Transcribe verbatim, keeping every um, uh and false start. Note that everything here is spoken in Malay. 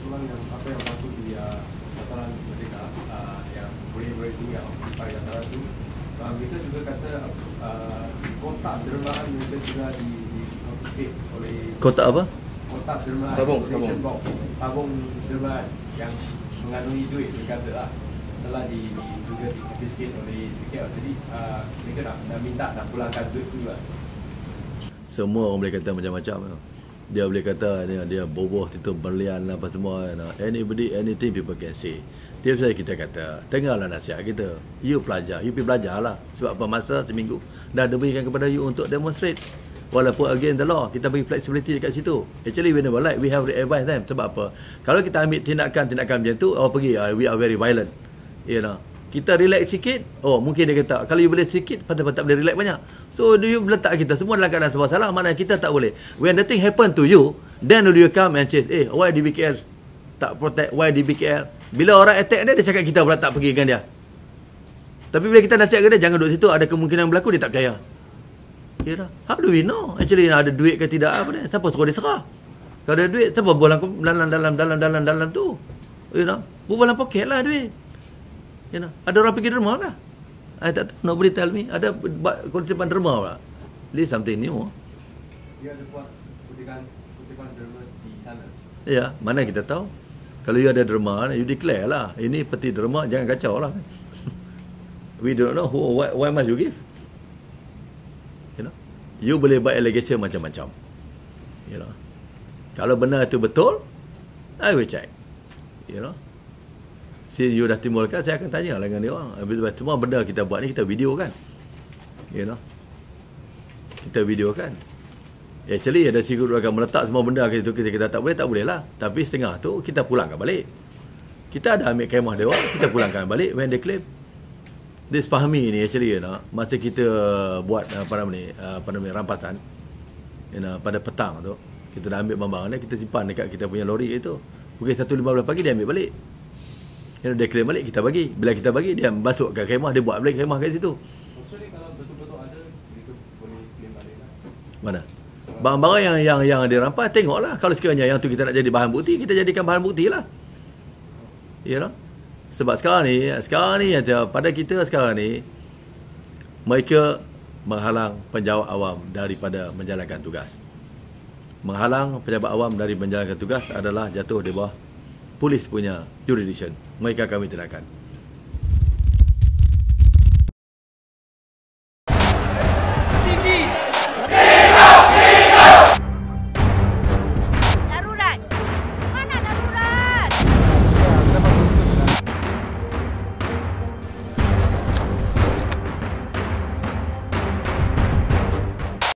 ulang yang apa yang berlaku di uh, dataran Merdeka, uh, yang boleh-boleh itu yang occupied dataran itu. Uh, mereka juga kata uh, kotak dermahan mereka sudah di, di confiscate oleh kotak apa? kotak dermahan, tabung, tabung. tabung. box, tabung dermahan yang mengandungi duit mereka kata lah, telah di, di juga di confiscate oleh D K L. Jadi uh, mereka nak, nak minta nak pulangkan duit tu juga. Semua orang boleh kata macam-macam. Dia boleh kata dia, dia boboh itu berlian lah apa semua. Anybody, anything people can say. Dia saya kita kata, dengarlah nasihat kita. You pelajar, you pergi belajar lah. Sebab apa, masa seminggu dah diberikan kepada you untuk demonstrate. Walaupun against the law, kita bagi flexibility dekat situ. Actually we never like, we have to advise them. Sebab apa? Kalau kita ambil tindakan-tindakan macam tu, oh pergi, uh, we are very violent. You know. Kita relax sikit, oh mungkin dia kata, kalau you boleh sikit, patut tak boleh relax banyak. So you letak kita semua dalam keadaan serba salah, mana kita tak boleh. When the thing happen to you, then will you come and chase, eh why D B K L tak protect, why D B K L? Bila orang attack dia, dia cakap kita pula tak pergi dengan dia. Tapi bila kita nasihat ke dia, jangan duduk situ, ada kemungkinan berlaku, dia tak percaya. You know? How do we know? Actually ada duit ke tidak, apa dia? Siapa suruh dia serah? Kalau ada duit, siapa bolang dalam dalam dalam dalam dalam tu? You know? Bolang poket lah duit. You know? Ada orang pergi derma lah. I tak tahu, nobody tell me. Ada kutipan derma lah. This something new. Dia ada buat kutipan kutipan derma di sana. Ya, mana kita tahu. Kalau you ada derma, you declare lah. Ini peti derma, jangan kacau lah. We don't know who, why, why must you give? You know, you boleh buat allegation macam-macam. You know, kalau benar itu betul, I will check. You know, since you dah timbulkan, saya akan tanya lah dengan dia orang. Semua benda kita buat ni kita video kan. You know, kita video kan. Actually ada security akan meletak semua benda ke situ, kita, kita tak boleh, tak boleh lah. Tapi setengah tu kita pulangkan balik. Kita ada ambil kemah dia orang, kita pulangkan balik when they claim. This Fahmi ni actually you know, masa kita buat apa nama ni, apa nama ni, rampasan you know, pada petang tu, kita dah ambil barang dia, kita simpan dekat kita punya lori itu. Pukul satu lima belas pagi dia ambil balik. You know, dia claim balik, kita bagi. Bila kita bagi, dia masuk ke kemah, dia buat balik kemah kat situ. Maksudnya kalau betul-betul ada, mereka boleh claim balik lah. Mana? Barang-barang yang yang yang dirampas, tengoklah. Kalau sekiranya yang tu kita nak jadi bahan bukti, kita jadikan bahan bukti lah. You know? Sebab sekarang ni, sekarang ni pada kita sekarang ni, mereka menghalang penjawat awam daripada menjalankan tugas. Menghalang pejabat awam dari menjalankan tugas adalah jatuh di bawah polis punya jurisdiction. Mereka kami tindakan.